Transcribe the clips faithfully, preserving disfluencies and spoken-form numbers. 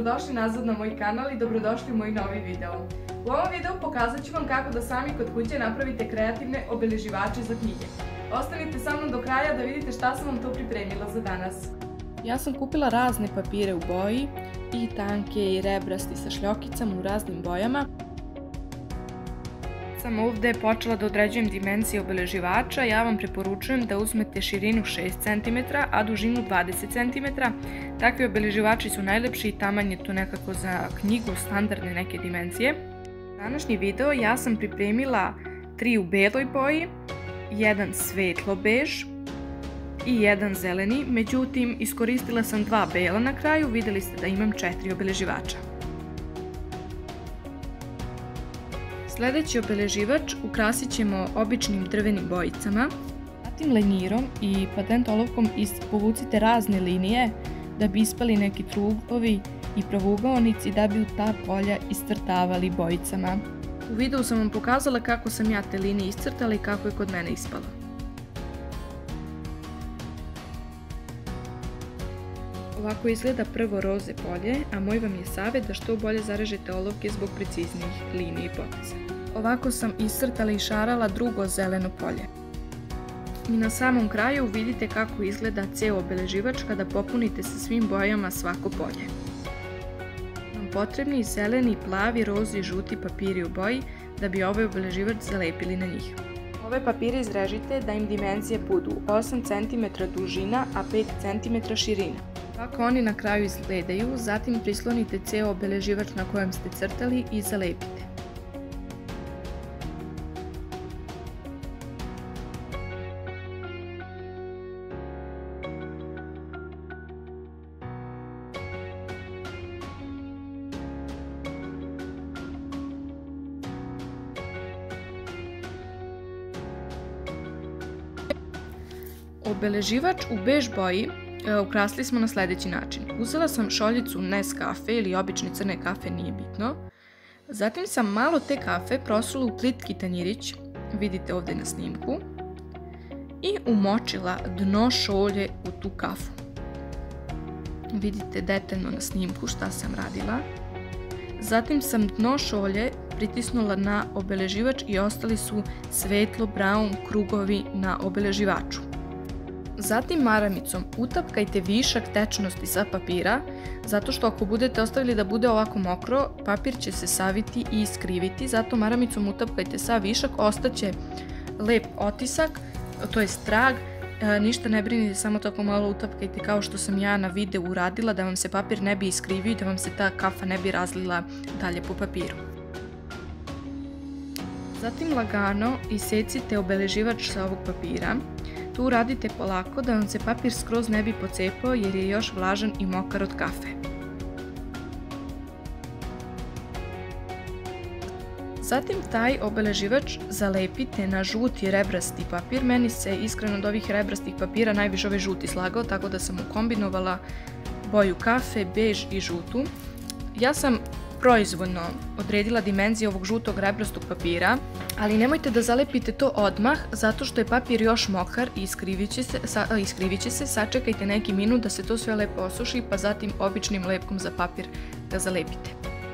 dobrodošli nazad na moj kanal i dobrodošli u moj novi video. U ovom videu pokazat ću vam kako da sami kod kuće napravite kreativne obeleživače za knjige. Ostanite sa mnom do kraja da vidite šta sam vam tu pripremila za danas. Ja sam kupila razne papire u boji, i tanke i rebrasti sa šljokicama u raznim bojama. Sam ovdje počela da određujem dimenzije obeleživača. Ja vam preporučujem da uzmete širinu šest centimetara, a dužinu dvadeset centimetara. Takvi obeleživači su najlepši i taman je to nekako za knjigu standardne neke dimenzije. Današnji video ja sam pripremila tri u beloj boji, jedan svetlo bež i jedan zeleni, međutim iskoristila sam dva bela na kraju, vidjeli ste da imam četiri obeleživača. Sljedeći obeleživač ukrasit ćemo običnim drvenim bojicama, zatim lenjirom i patent olovkom povucite razne linije da bi ispali neki trugovi i pravougaonici da bi u ta polja iscrtavali bojicama. U videu sam vam pokazala kako sam ja te linije iscrtala i kako je kod mene ispalo. Ovako izgleda prvo roze polje, a moj vam je savjet da što bolje zarežete olovke zbog preciznijih linija i poteza. Ovako sam iscrtala i šarala drugo zeleno polje. I na samom kraju vidite kako izgleda ceo obeleživač kada popunite sa svim bojama svako polje. Nam potrebni zeleni, plavi, rozi i žuti papiri u boji da bi ovaj obeleživač zalepili na njih. Ove papire izrežite da im dimenzije budu osam centimetara dužina, a pet centimetara širina. Kako oni na kraju izgledaju, zatim prislonite ceo obeleživač na kojem ste crtali i zalepite. Obeleživač u bež boji ukrasili smo na sljedeći način. Uzela sam šoljicu Nescafe ili obične crne kafe, nije bitno. Zatim sam malo te kafe prosula u plitki tanjirić, vidite ovdje na snimku, i umočila dno šolje u tu kafu. Vidite detaljno na snimku šta sam radila. Zatim sam dno šolje pritisnula na obeleživač i ostali su svetlo brown krugovi na obeleživaču. Zatim maramicom utapkajte višak tečnosti sa papira, zato što ako budete ostavili da bude ovako mokro, papir će se saviti i iskriviti, zato maramicom utapkajte sa višak, ostaće lep otisak, to je trag, ništa ne brinite, samo tako malo utapkajte kao što sam ja na videu uradila, da vam se papir ne bi iskrivio i da vam se ta kafa ne bi razlila dalje po papiru. Zatim lagano isecite obeleživač sa ovog papira. Tu radite polako da vam se papir skroz ne bi pocepao jer je još vlažan i mokar od kafe. Zatim taj obeleživač zalepite na žuti rebrasti papir. Meni se iskreno od ovih rebrastih papira najviše ovaj žuti slagao, tako da sam ukombinovala boju kafe, bež i žutu. Ja sam proizvoljno odredila dimenzije ovog žutog rebrastog papira, ali nemojte da zalepite to odmah, zato što je papir još mokar i iskrivit će se, sačekajte neki minut da se to sve lepo osuši, pa zatim običnim lepkom za papir ga zalepite.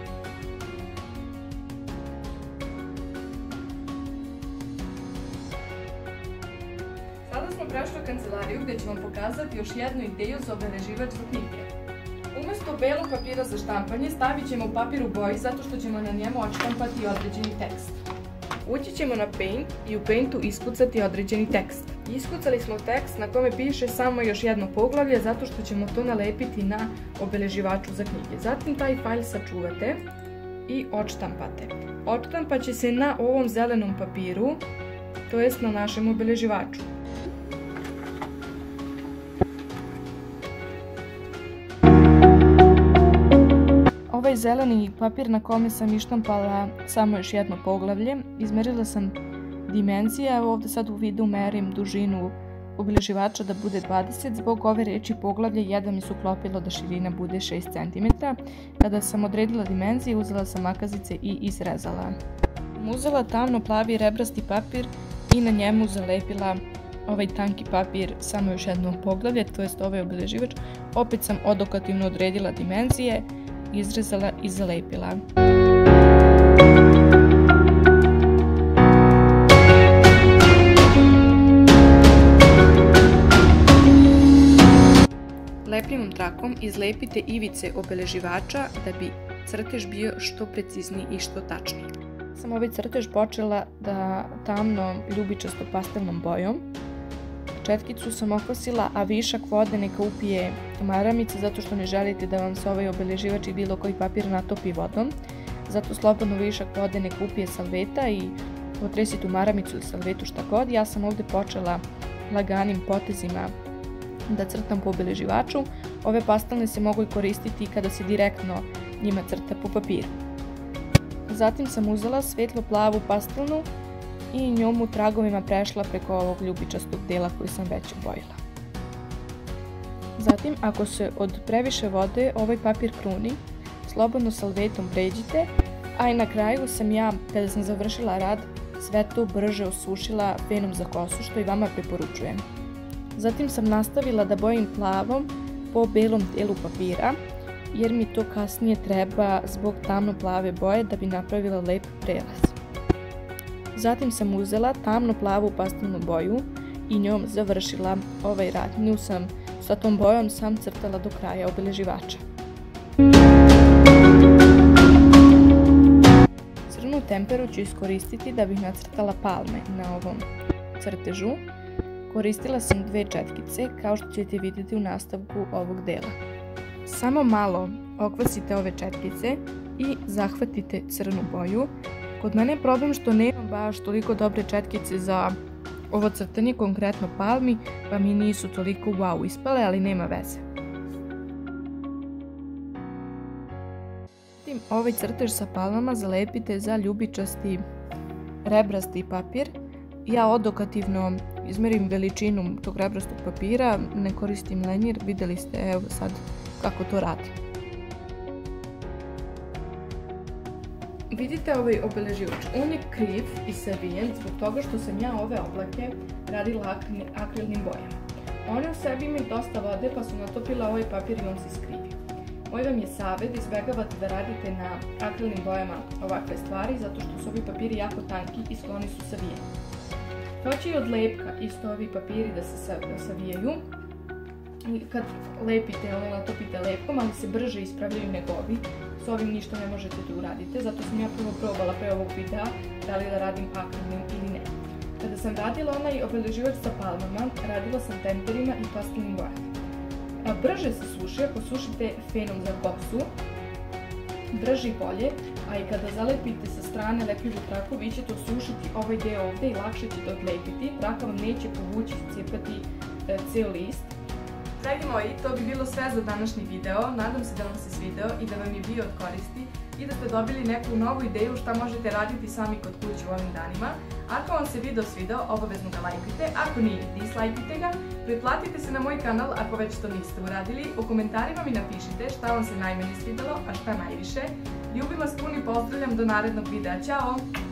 Sada smo prešli u kancelariju gdje ću vam pokazati još jednu ideju za obeleživač za knjige. Umjesto belog papira za štampanje stavit ćemo papir u boji zato što ćemo na njemu odštampati određeni tekst. Ući ćemo na Paint i u Paintu iskucati određeni tekst. Iskucali smo tekst na kome piše samo još jedno poglavlje zato što ćemo to nalepiti na obeleživaču za knjige. Zatim taj fajl sačuvate i odštampate. Odštampat će se na ovom zelenom papiru, to jest na našem obeleživaču. Ovaj zeleni papir na kome sam ištampala samo još jedno poglavlje, izmerila sam dimenzije, evo ovdje sad u videu merim dužinu obeleživača da bude dvadeset, zbog ove reči poglavlje jedva mi se uklopilo da širina bude šest centimetara. Kada sam odredila dimenzije, uzela sam makazice i izrezala. Uzela tamno plavi rebrasti papir i na njemu zalepila ovaj tanki papir samo još jedno poglavlje, to jest ovaj obeleživač. Opet sam odokativno odredila dimenzije, izrezala i zalepila. Lepljivom trakom izlepite ivice obeleživača da bi crtež bio što precizniji i što tačniji. Sam ovaj crtež počela da tamno ljubičasto pastelnom bojom. Četkicu sam okvasila, a višak vode neka upije maramica zato što ne želite da vam se ovaj obeleživač i bilo koji papir natopi vodom. Zato slobodno višak vode neka upije salveta i potresite u maramicu ili salvetu šta god. Ja sam ovde počela laganim potezima da crtam po obeleživaču. Ove pastelne se mogu i koristiti kada se direktno njima crta po papiru. Zatim sam uzela svetlo plavu pastelnu i njom u tragovima prešla preko ovog ljubičastog dela koji sam već obojila. Zatim, ako se od previše vode ovaj papir kruni, slobodno salvetom pređite, a i na kraju sam ja, kada sam završila rad, sve to brže osušila fenom za kosu, što i vama preporučujem. Zatim sam nastavila da bojim plavom po belom delu papira, jer mi to kasnije treba zbog tamno plave boje da bi napravila lep prelaz. Zatim sam uzela tamno plavu pastelnu boju i njom završila ovaj rad. Nju sam sa tom bojom sam crtala do kraja obeleživača. Crnu temperu ću iskoristiti da bih nacrtala palme na ovom crtežu. Koristila sam dve četkice, kao što ćete vidjeti u nastavku ovog dela. Samo malo okvasite ove četkice i zahvatite crnu boju. Kod mene je problem što nemam baš toliko dobre četkice za ovo crtanje, konkretno palmi, pa mi nisu toliko wow ispale, ali nema veze. Ovaj crtež sa palmama zalepite za ljubičasti rebrasti papir. Ja odokativno izmerim veličinu tog rebrastog papira, ne koristim lenjir, videli ste evo sad kako to radim. Vidite ovaj obeleživač, on je kriv i savijen zbog toga što sam ja ove oblake radila akrilnim bojama. One u sebi imaju dosta vode pa su natopila ovaj papir i on se skrivi. Moj vam je savjet, izbjegavate da radite na akrilnim bojama ovakve stvari zato što su ovi papiri jako tanki i skloni su savijeni. To će i od lepka isto ovi papiri da se savijaju. Kad lepite, ono natopite lepkom, ali se brže ispravljaju nego ovi. S ovim ništa ne možete da uradite, zato sam ja prvo probala pre ovog videa da li da radim akrilnim ili ne. Kada sam radila onaj obeleživač sa palmama, radila sam temperima i pastelnim bojama. Brže se suši ako sušite fenom za kosu, brže i bolje, a i kada zalepite sa strane lepljivu traku, vi ćete osušiti ovaj deo ovde i lakše ćete odlepiti, traka vam neće povući i cijepati ceo list. Dragi moji, to bi bilo sve za današnji video, nadam se da vam se svideo i da vam je bio od koristi i da ste dobili neku novu ideju šta možete raditi sami kod kuće u ovim danima. Ako vam se video svideo, obavezno ga lajkujte, ako nije, dislajkujte ga, pretplatite se na moj kanal ako već to niste uradili, u komentarima mi napišite šta vam se najmanje svidelo, a šta najviše. Ljubim vas puno i pozdravljam do narednog videa, ćao!